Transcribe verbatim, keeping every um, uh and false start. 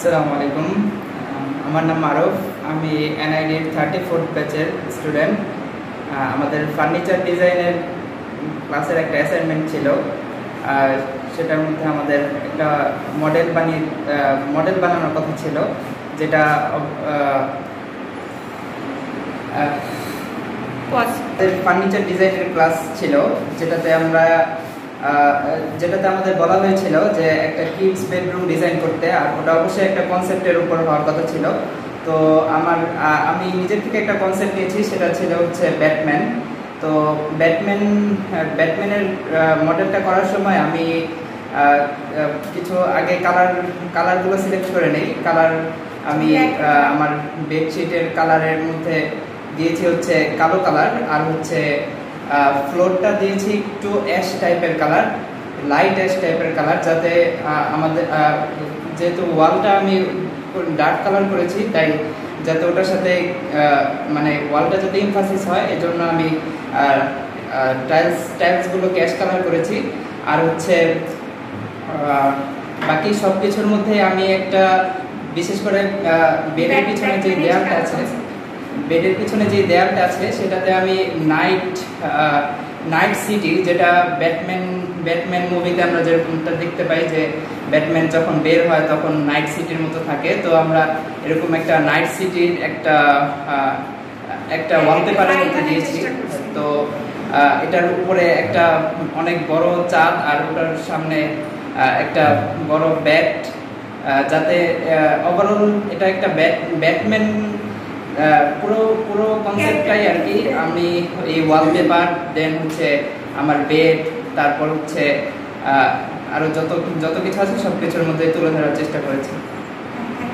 আসসালামু আলাইকুম। আমার নাম মারুফ। আমি এনআইডির থার্টি ফোর্থ ব্যাচের স্টুডেন্ট। আমাদের ফার্নিচার ডিজাইনের ক্লাসের একটা অ্যাসাইনমেন্ট ছিল, আর সেটার মধ্যে আমাদের একটা মডেল বানিয়ে মডেল বানানোর কথা ছিল, যেটা ফার্নিচার ডিজাইনের ক্লাস ছিল, যেটাতে আমরা যেটাতে আমাদের বলা হয়েছিল যে একটা কিডস বেডরুম ডিজাইন করতে, আর ওটা অবশ্যই একটা কনসেপ্টের উপর হওয়ার কথা ছিল। তো আমার আমি নিজের থেকে একটা কনসেপ্ট নিয়েছি, সেটা ছিল হচ্ছে ব্যাটম্যান। তো ব্যাটম্যান ব্যাটম্যানের মডেলটা করার সময় আমি কিছু আগে কালার কালারগুলো সিলেক্ট করে নেই। কালার আমি আমার বেডশিটের কালারের মধ্যে দিয়েছি হচ্ছে কালো কালার, আর হচ্ছে ফ্লোরটা দিয়েছি একটু অ্যাশ টাইপের কালার, লাইট অ্যাশ টাইপের কালার, যাতে আমাদের যেহেতু ওয়ালটা আমি ডার্ক কালার করেছি, তাই যাতে ওটার সাথে মানে ওয়ালটা যাতে এমফাসিস হয়, এজন্য আমি টাইলস টাইলসগুলো ক্যাশ কালার করেছি। আর হচ্ছে বাকি সব কিছুর মধ্যে আমি একটা বিশেষ করে বেডের পিছনে যে দেয়ালটা আছে বেডের পিছনে যে দেয়ালটা আছে সেটাতে আমি নাইট নাইট সিটি, যেটা ব্যাটম্যান ব্যাটম্যান মুভিতে আমরা যেরকমটা দেখতে পাই যে ব্যাটম্যান যখন বের হয় তখন নাইট সিটির মতো থাকে, তো আমরা এরকম একটা নাইট সিটির একটা একটা ওয়ালপেপারের মধ্যে দিয়েছি। তো এটার উপরে একটা অনেক বড় চাঁদ, আর ওটার সামনে একটা বড় ব্যাট, যাতে ওভারঅল এটা একটা ব্যাটম্যান পুরো পুরো কনসেপ্টটাই আর কি আমি এই ওয়ালপেপার, দেন হচ্ছে আমার বেড, তারপর হচ্ছে আরো যত যত কিছু আছে সব কিছুর মধ্যে তুলে ধরার চেষ্টা করেছি।